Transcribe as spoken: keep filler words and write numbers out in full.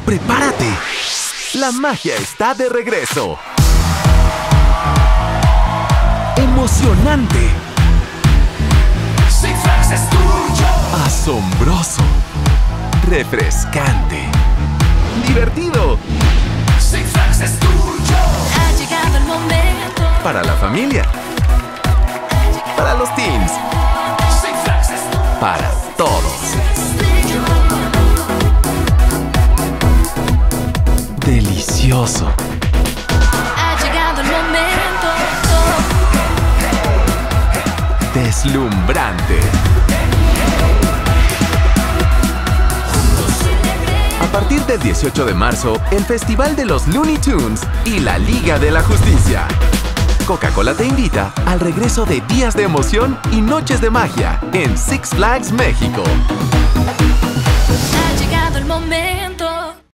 ¡Prepárate! La magia está de regreso. Emocionante. Six Flags es tuyo. Asombroso. Refrescante. Divertido. Six Flags es tuyo. Ha llegado el momento. Para la familia. Para los teens. Six Flags es tuyo. Para todos. Delicioso. Ha llegado el momento. Deslumbrante. A partir del dieciocho de marzo, el Festival de los Looney Tunes y la Liga de la Justicia. Coca-Cola te invita al regreso de días de emoción y noches de magia en Six Flags México. Ha llegado el momento.